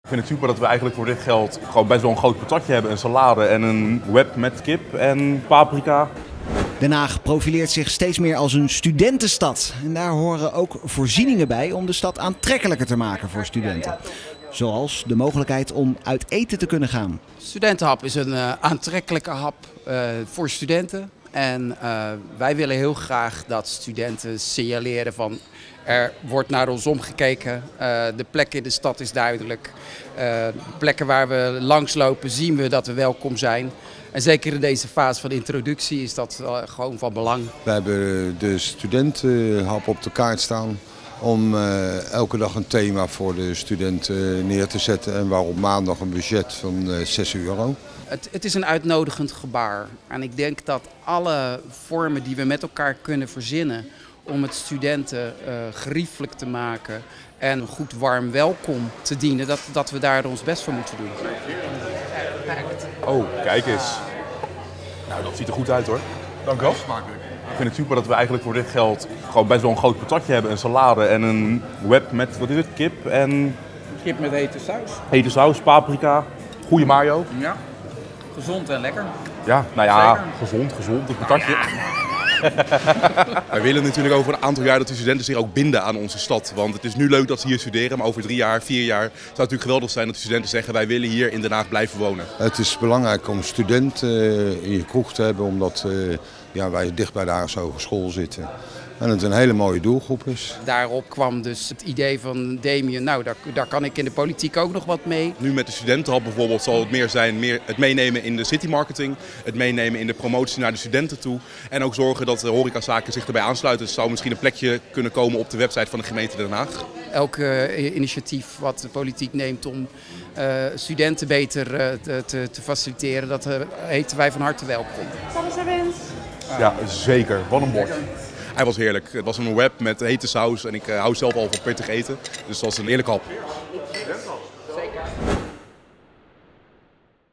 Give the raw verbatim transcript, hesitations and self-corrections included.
Ik vind het super dat we eigenlijk voor dit geld gewoon best wel een groot patatje hebben. Een salade en een wrap met kip en paprika. Den Haag profileert zich steeds meer als een studentenstad. En daar horen ook voorzieningen bij om de stad aantrekkelijker te maken voor studenten. Zoals de mogelijkheid om uit eten te kunnen gaan. Studentenhap is een uh, aantrekkelijke hap uh, voor studenten. En uh, wij willen heel graag dat studenten signaleren van er wordt naar ons omgekeken. Uh, de plek in de stad is duidelijk. Uh, de plekken waar we langslopen zien we dat we welkom zijn. En zeker in deze fase van de introductie is dat uh, gewoon van belang. We hebben de studentenhap op de kaart staan om uh, elke dag een thema voor de studenten neer te zetten. En waarop maandag een budget van uh, zes euro. Het, het is een uitnodigend gebaar. En ik denk dat alle vormen die we met elkaar kunnen verzinnen om het studenten uh, geriefelijk te maken en een goed warm welkom te dienen, dat, dat we daar ons best voor moeten doen. Oh, kijk eens. Nou, dat ziet er goed uit hoor. Dank u wel. Ik vind het super dat we eigenlijk voor dit geld gewoon best wel een groot patatje hebben. Een salade en een wrap met, wat is het, kip en... Kip met hete saus. Hete saus, paprika, goede mayo. Ja, gezond en lekker. Ja, nou ja, Zeker. gezond, gezond, een patatje. Wij willen natuurlijk over een aantal jaar dat de studenten zich ook binden aan onze stad. Want het is nu leuk dat ze hier studeren, maar over drie jaar, vier jaar zou het natuurlijk geweldig zijn dat de studenten zeggen wij willen hier in Den Haag blijven wonen. Het is belangrijk om studenten in je kroeg te hebben, omdat uh, ja, wij dicht bij de Haagse Hogeschool zitten. En het een hele mooie doelgroep is. Daarop kwam dus het idee van Damien, nou daar, daar kan ik in de politiek ook nog wat mee. Nu met de studentenhap bijvoorbeeld zal het meer zijn meer het meenemen in de citymarketing, het meenemen in de promotie naar de studenten toe. En ook zorgen dat de horecazaken zich erbij aansluiten. Dus zou misschien een plekje kunnen komen op de website van de gemeente Den Haag. Elk uh, initiatief wat de politiek neemt om uh, studenten beter uh, te, te, te faciliteren, dat uh, heten wij van harte welkom. Ja, zeker. Wat een bord. Hij was heerlijk. Het was een wrap met hete saus en ik uh, hou zelf al van pittig eten. Dus dat was een heerlijke hap.